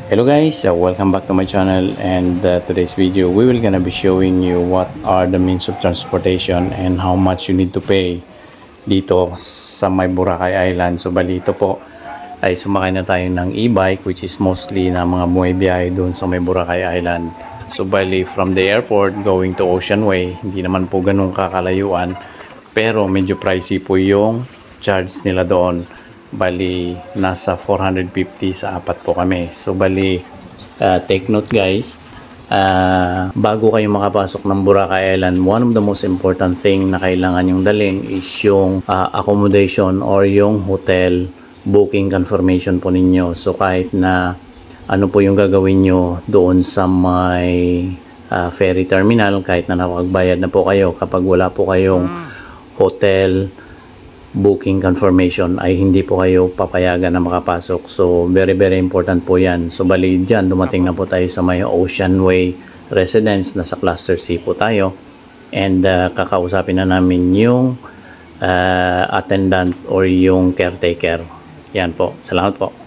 Hello guys, welcome back to my channel, and today's video we will gonna be showing you what are the means of transportation and how much you need to pay dito sa may Boracay Island. So bali ito po ay sumakay na tayo ng e-bike, which is mostly na mga bumibiyahe doon sa may Boracay Island. So bali from the airport going to Ocean Way, hindi naman po ganun kakalayuan, pero medyo pricey po yung charge nila doon. Bali nasa 450 sa apat po kami. So bali take note guys, bago kayo makapasok ng Boracay Island, one of the most important thing na kailangan yung dalhin is yung accommodation or yung hotel booking confirmation po ninyo. So kahit na ano po yung gagawin nyo doon sa may ferry terminal, kahit na nakapagbayad na po kayo, kapag wala po kayong hotel booking confirmation ay hindi po kayo papayagan na makapasok. So very important po yan. So bali dyan dumating na po tayo sa may Ocean Way residence, nasa cluster C po tayo, and kakausapin na namin yung attendant or yung caretaker. Yan po, salamat po.